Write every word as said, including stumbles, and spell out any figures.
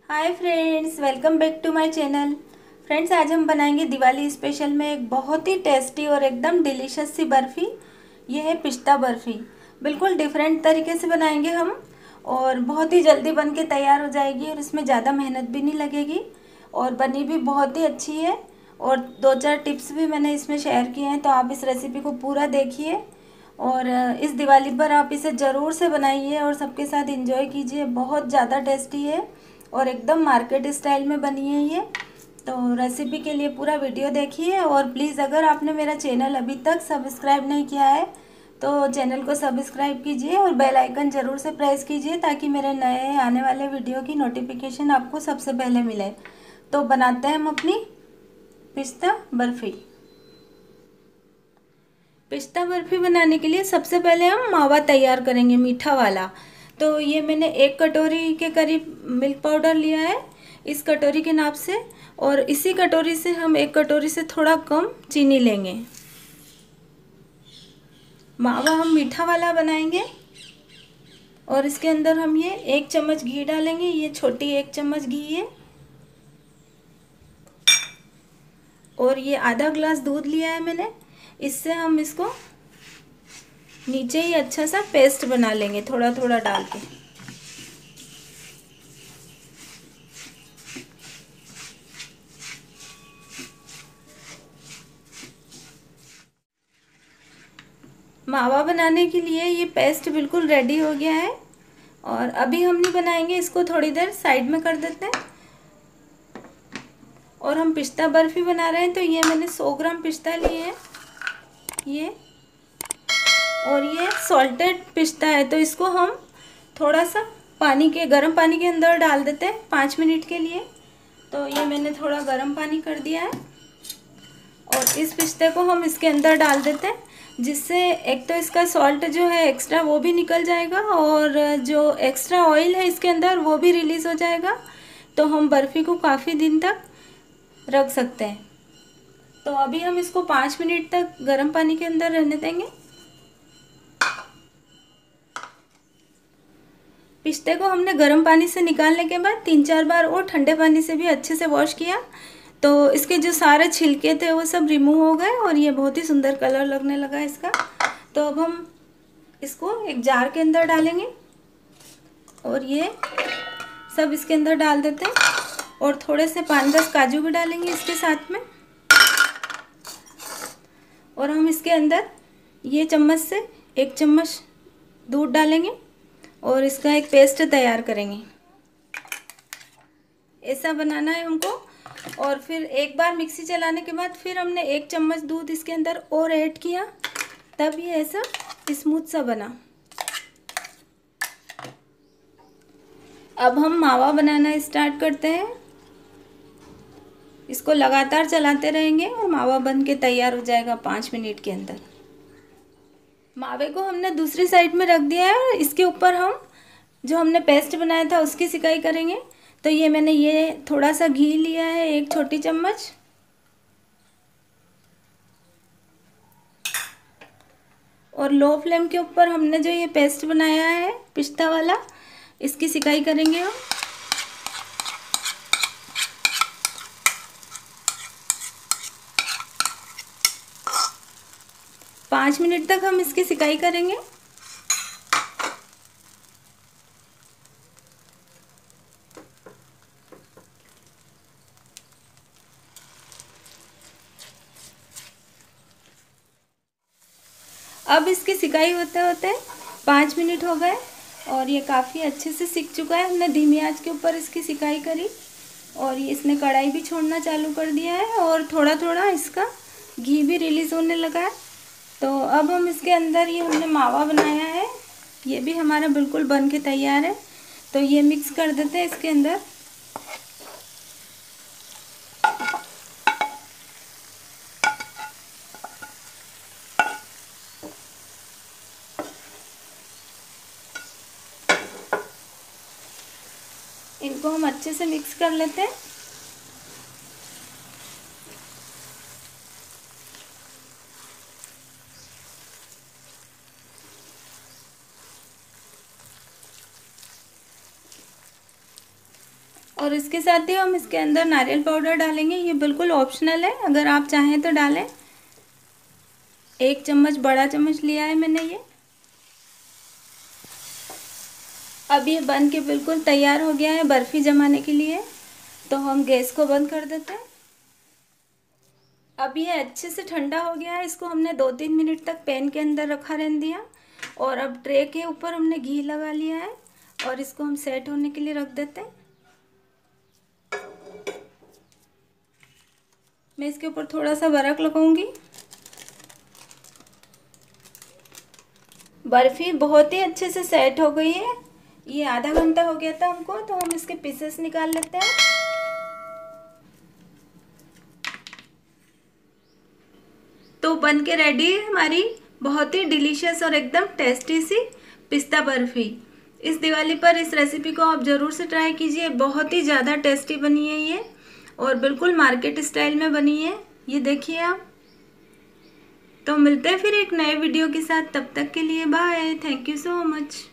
Hi friends, welcome back to my channel. Friends, आज हम बनाएंगे दिवाली स्पेशल में एक बहुत ही टेस्टी और एकदम डिलीशियस सी बर्फ़ी। ये है पिस्ता बर्फ़ी। बिल्कुल डिफरेंट तरीके से बनाएंगे हम और बहुत ही जल्दी बन के तैयार हो जाएगी और इसमें ज़्यादा मेहनत भी नहीं लगेगी और बनी भी बहुत ही अच्छी है। और दो चार टिप्स भी मैंने इसमें शेयर किए हैं, तो आप इस रेसिपी को पूरा देखिए और इस दिवाली पर आप इसे ज़रूर से बनाइए और सबके साथ एंजॉय कीजिए। बहुत ज़्यादा टेस्टी है और एकदम मार्केट स्टाइल में बनी है ये। तो रेसिपी के लिए पूरा वीडियो देखिए और प्लीज़ अगर आपने मेरा चैनल अभी तक सब्सक्राइब नहीं किया है तो चैनल को सब्सक्राइब कीजिए और बेल आइकन ज़रूर से प्रेस कीजिए ताकि मेरे नए आने वाले वीडियो की नोटिफिकेशन आपको सबसे पहले मिले। तो बनाते हैं हम अपनी पिस्ता बर्फ़ी। पिस्ता बर्फ़ी बनाने के लिए सबसे पहले हम मावा तैयार करेंगे, मीठा वाला। तो ये मैंने एक कटोरी के करीब मिल्क पाउडर लिया है, इस कटोरी के नाप से। और इसी कटोरी से हम एक कटोरी से थोड़ा कम चीनी लेंगे। मावा हम मीठा वाला बनाएंगे और इसके अंदर हम ये एक चम्मच घी डालेंगे। ये छोटी एक चम्मच घी है। और ये आधा ग्लास दूध लिया है मैंने। इससे हम इसको नीचे ही अच्छा सा पेस्ट बना लेंगे, थोड़ा थोड़ा डाल के। मावा बनाने के लिए ये पेस्ट बिल्कुल रेडी हो गया है और अभी हम नहीं बनाएंगे, इसको थोड़ी देर साइड में कर देते हैं। और हम पिस्ता बर्फ़ी बना रहे हैं, तो ये मैंने सौ ग्राम पिस्ता लिए हैं ये। और ये सॉल्टेड पिस्ता है, तो इसको हम थोड़ा सा पानी के गर्म पानी के अंदर डाल देते हैं पाँच मिनट के लिए। तो ये मैंने थोड़ा गर्म पानी कर दिया है और इस पिस्ते को हम इसके अंदर डाल देते हैं, जिससे एक तो इसका सॉल्ट जो है एक्स्ट्रा वो भी निकल जाएगा और जो एक्स्ट्रा ऑयल है इसके अंदर वो भी रिलीज़ हो जाएगा। तो हम बर्फ़ी को काफ़ी दिन तक रख सकते हैं। तो अभी हम इसको पाँच मिनट तक गर्म पानी के अंदर रहने देंगे। पिस्ते को हमने गर्म पानी से निकालने के बाद तीन चार बार और ठंडे पानी से भी अच्छे से वॉश किया, तो इसके जो सारे छिलके थे वो सब रिमूव हो गए और ये बहुत ही सुंदर कलर लगने लगा इसका। तो अब हम इसको एक जार के अंदर डालेंगे और ये सब इसके अंदर डाल देते हैं। और थोड़े से पाँच दस काजू भी डालेंगे इसके साथ में। और हम इसके अंदर ये चम्मच से एक चम्मच दूध डालेंगे और इसका एक पेस्ट तैयार करेंगे। ऐसा बनाना है हमको। और फिर एक बार मिक्सी चलाने के बाद फिर हमने एक चम्मच दूध इसके अंदर और ऐड किया, तब ये ऐसा स्मूथ सा बना। अब हम मावा बनाना स्टार्ट करते हैं। इसको लगातार चलाते रहेंगे और मावा बन के तैयार हो जाएगा पाँच मिनट के अंदर। मावे को हमने दूसरी साइड में रख दिया है और इसके ऊपर हम जो हमने पेस्ट बनाया था उसकी सिकाई करेंगे। तो ये मैंने ये थोड़ा सा घी लिया है, एक छोटी चम्मच। और लो फ्लेम के ऊपर हमने जो ये पेस्ट बनाया है पिस्ता वाला, इसकी सिकाई करेंगे हम। पाँच मिनट तक हम इसकी सिकाई करेंगे। अब इसकी सिकाई होते होते पाँच मिनट हो गए और ये काफ़ी अच्छे से सिक चुका है। हमने धीमी आंच के ऊपर इसकी सिकाई करी और ये इसने कढ़ाई भी छोड़ना चालू कर दिया है और थोड़ा थोड़ा इसका घी भी रिलीज़ होने लगा है। तो अब हम इसके अंदर ये हमने मावा बनाया है, ये भी हमारा बिल्कुल बन के तैयार है। तो ये मिक्स कर देते हैं इसके अंदर। इनको हम अच्छे से मिक्स कर लेते हैं। और इसके साथ ही हम इसके अंदर नारियल पाउडर डालेंगे। ये बिल्कुल ऑप्शनल है, अगर आप चाहें तो डालें। एक चम्मच, बड़ा चम्मच लिया है मैंने ये। अब ये बन के बिल्कुल तैयार हो गया है बर्फ़ी जमाने के लिए, तो हम गैस को बंद कर देते हैं। अब ये अच्छे से ठंडा हो गया है। इसको हमने दो तीन मिनट तक पैन के अंदर रखा रहने दिया और अब ट्रे के ऊपर हमने घी लगा लिया है और इसको हम सेट होने के लिए रख देते हैं। मैं इसके ऊपर थोड़ा सा बर्फ़ लगाऊंगी। बर्फ़ी बहुत ही अच्छे से सेट हो गई है। ये आधा घंटा हो गया था हमको, तो हम इसके पीसेस निकाल लेते हैं। तो बन के रेडी है हमारी बहुत ही डिलीशियस और एकदम टेस्टी सी पिस्ता बर्फ़ी। इस दिवाली पर इस रेसिपी को आप ज़रूर से ट्राई कीजिए। बहुत ही ज़्यादा टेस्टी बनी है ये और बिल्कुल मार्केट स्टाइल में बनी है। ये देखिए आप। तो मिलते हैं फिर एक नए वीडियो के साथ, तब तक के लिए bye. Thank you so much.